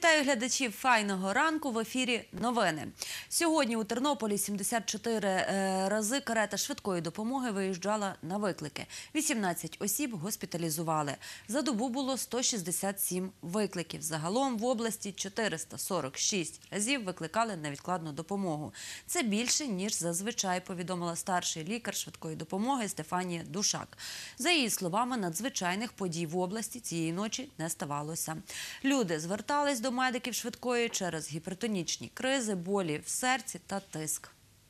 Вітаю глядачів «Файного ранку», в ефірі новини. Сьогодні у Тернополі 74 рази карета швидкої допомоги виїжджала на виклики. 18 осіб госпіталізували. За добу було 167 викликів. Загалом в області 446 разів викликали невідкладну допомогу. Це більше, ніж зазвичай, повідомила старший лікар швидкої допомоги Стефанія Душак. За її словами, надзвичайних подій в області цієї ночі не ставалося. Люди звертались до медиків швидкої через гіпертонічні кризи, болі в серці та тиск.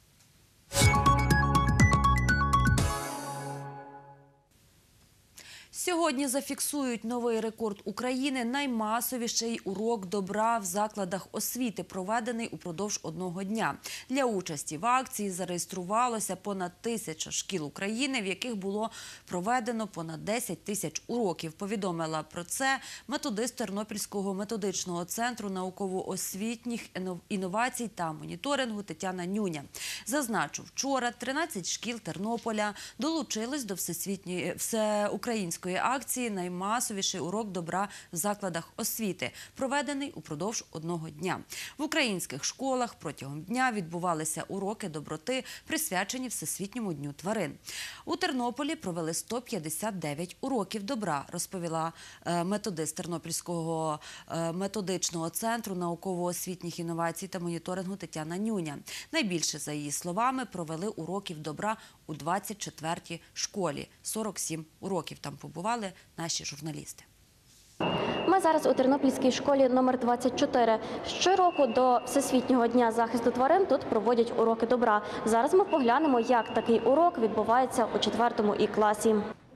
Сьогодні зафіксують новий рекорд України – наймасовіший урок добра в закладах освіти, проведений упродовж одного дня. Для участі в акції зареєструвалося понад 1000 шкіл України, в яких було проведено понад 10 тисяч уроків. Повідомила про це методист Тернопільського методичного центру науково-освітніх інновацій та моніторингу Тетяна Нюня. Зазначу, вчора 13 шкіл Тернополя долучились до всеукраїнської акції «Наймасовіший урок добра в закладах освіти», проведений упродовж одного дня. В українських школах протягом дня відбувалися уроки доброти, присвячені Всесвітньому дню тварин. У Тернополі провели 159 уроків добра, розповіла методист Тернопільського методичного центру науково-освітніх інновацій та моніторингу Тетяна Нюня. Найбільше, за її словами, провели уроків добра у 24-й школі. 47 уроків там побували наші журналісти. Ми зараз у Тернопільській школі номер 24. Щороку до Всесвітнього дня захисту тварин тут проводять уроки добра. Зараз ми поглянемо, як такий урок відбувається у 4-му І класі.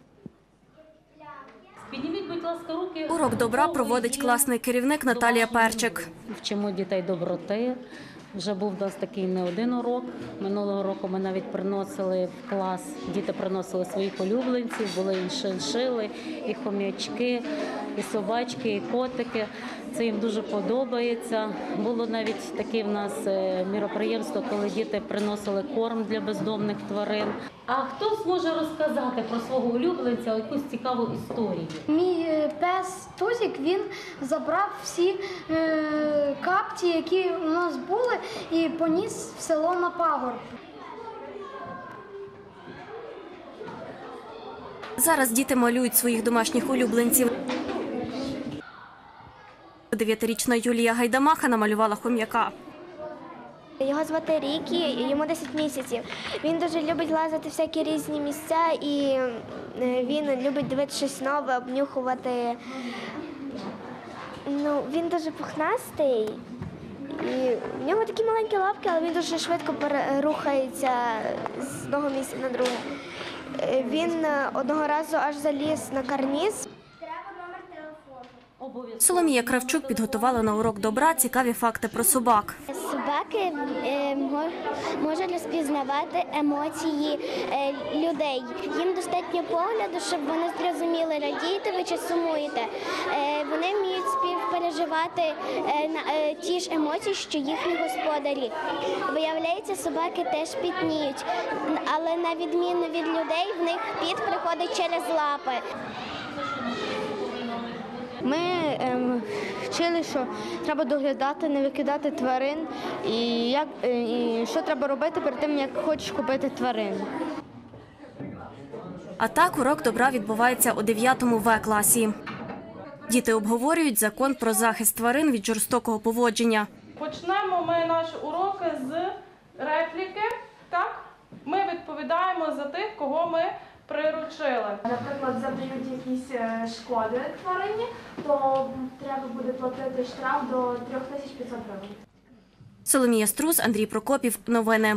Підніміть, будь ласка, руки. Урок добра проводить класний керівник Наталія Перчик. Вчимо дітей доброти. Вже був у нас такий не один урок. Минулого року ми навіть приносили в клас, діти приносили своїх улюбленців, були і шиншили, і хом'ячки, і собачки, і котики. Це їм дуже подобається. Було навіть таке в нас міроприємство, коли діти приносили корм для бездомних тварин. А хто зможе розказати про свого улюбленця якусь цікаву історію? Мій пес Тузик, він забрав всі капці, які у нас були, і поніс в село на пагорб. Зараз діти малюють своїх домашніх улюбленців. 9-річна Юлія Гайдамаха намалювала хом'яка. Його звати Рікі, йому 10 місяців. Він дуже любить лазити в всякі різні місця і він любить дивитися щось нове, обнюхувати. Він дуже пухнастий. І в нього такі маленькі лапки, але він дуже швидко рухається з одного місця на друге. Він одного разу аж заліз на карніз. Соломія Кравчук підготувала на урок добра цікаві факти про собак. Собаки можуть розпізнавати емоції людей. Їм достатньо погляду, щоб вони зрозуміли, радієте ви чи сумуєте. Вони вміють співпереживати ті ж емоції, що їхні господарі. Виявляється, собаки теж пітніють, але на відміну від людей, в них піт приходить через лапи. Ми вчили, що треба доглядати, не викидати тварин, і що треба робити перед тим, як хочеш купити тварину. А так урок добра відбувається у 9-му В класі. Діти обговорюють закон про захист тварин від жорстокого поводження. Почнемо ми наші уроки з репліки. Так? Ми відповідаємо за тих, кого ми приручили. Наприклад, завдають якісь шкоди тварині, то треба буде платити штраф до 3500 гривень. Соломія Струс, Андрій Прокопів. Новини.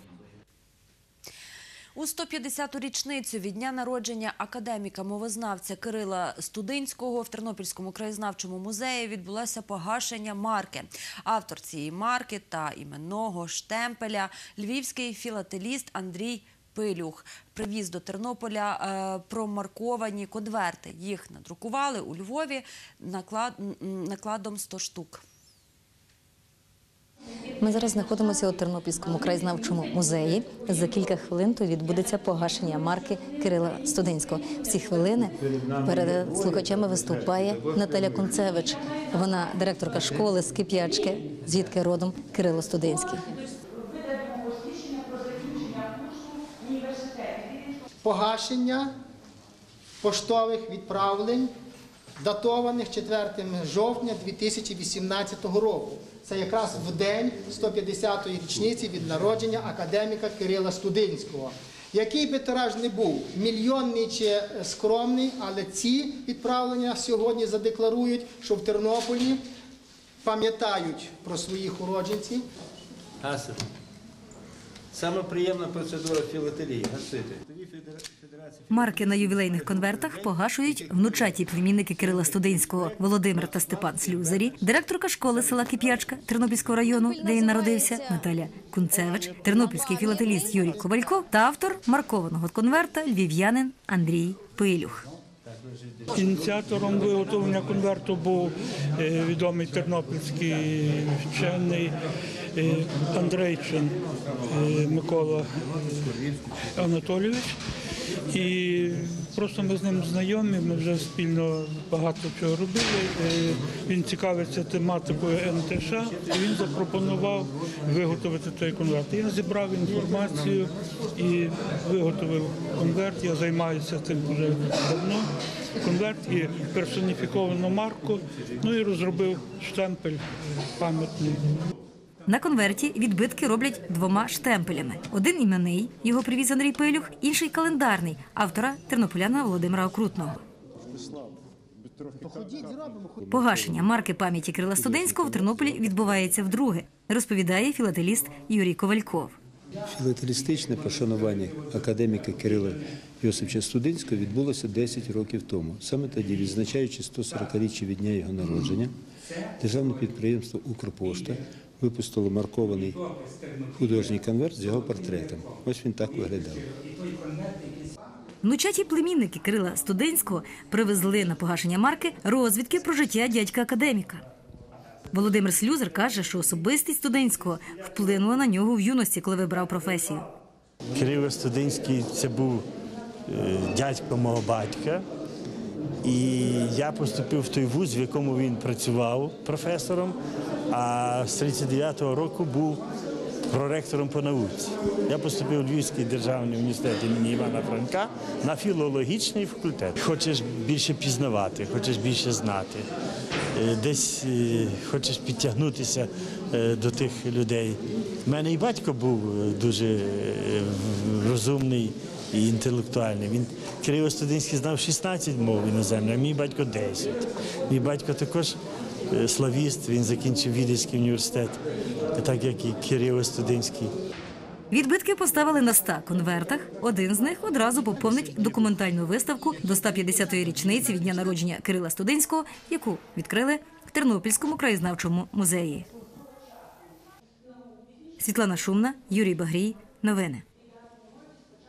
У 150-ту річницю від дня народження академіка-мовознавця Кирила Студинського в Тернопільському краєзнавчому музеї відбулося погашення марки. Автор цієї марки та іменного штемпеля – львівський філателіст Андрій Пилюх. Привіз до Тернополя промарковані конверти. Їх надрукували у Львові накладом 100 штук. Ми зараз знаходимося у Тернопільському краєзнавчому музеї. За кілька хвилин тут відбудеться погашення марки Кирила Студинського. В ці хвилини перед слухачами виступає Наталя Кунцевич. Вона директорка школи з Кип'ячки, звідки родом Кирило Студинський. Погашення поштових відправлень, датованих 4 жовтня 2018 року. Це якраз в день 150-ї річниці від народження академіка Кирила Студинського. Який би тираж не був, мільйонний чи скромний, але ці відправлення сьогодні задекларують, що в Тернополі пам'ятають про своїх уродженців. Гасити. Саме приємна процедура філателії – гасити. Марки на ювілейних конвертах погашують внучаті племінники Кирила Студинського Володимир та Степан Слюзарі, директорка школи села Кип'ячка Тернопільського району, де він народився, Наталя Кунцевич, тернопільський філателіст Юрій Ковальков та автор маркованого конверта львів'янин Андрій Пилюх. Ініціатором виготовлення конверту був відомий тернопільський вчений Андрейчин Микола Анатолійович. І просто ми з ним знайомі, ми вже спільно багато чого робили. Він цікавиться тематикою НТШ, і він запропонував виготовити той конверт. Я зібрав інформацію і виготовив конверт. Я займаюся цим вже давно. Конверт і персоніфіковану марку, ну і розробив штемпель пам'ятний. На конверті відбитки роблять 2 штемпелями. Один іменний, його привіз Андрій Пилюх, інший календарний, автора тернополяна Володимира Окрутного. Погашення марки пам'яті Кирила Студинського в Тернополі відбувається вдруге, розповідає філателіст Юрій Ковальков. Філателістичне пошанування академіка Кирила Йосиповича Студинського відбулося 10 років тому. Саме тоді, відзначаючи 140-річчя від дня його народження, державне підприємство «Укрпошта» випустило маркований художній конверт з його портретом. Ось він так виглядав. Внучаті племінники Кирила Студинського привезли на погашення марки розвідки про життя дядька-академіка. Володимир Слюзар каже, що особистість Студинського вплинула на нього в юності, коли вибрав професію. Кирило Студинський – це був дядько мого батька. І я поступив в той вуз, в якому він працював професором, а з 39-го року був проректором по науці. Я поступив у Львівський державний університет імені Івана Франка на філологічний факультет. Хочеш більше пізнавати, хочеш більше знати, десь хочеш підтягнутися до тих людей. У мене і батько був дуже розумний і інтелектуальний. Кирило Студинський знав 16 мов іноземних, а мій батько 10. Мій батько також славіст, він закінчив Віденський університет, так як і Кирило Студинський. Відбитки поставили на 100 конвертах. Один з них одразу поповнить документальну виставку до 150-ї річниці від дня народження Кирила Студинського, яку відкрили в Тернопільському краєзнавчому музеї. Світлана Шумна, Юрій Багрій. Новини.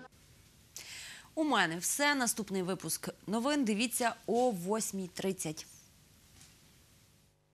У мене все. Наступний випуск новин дивіться о 8:30.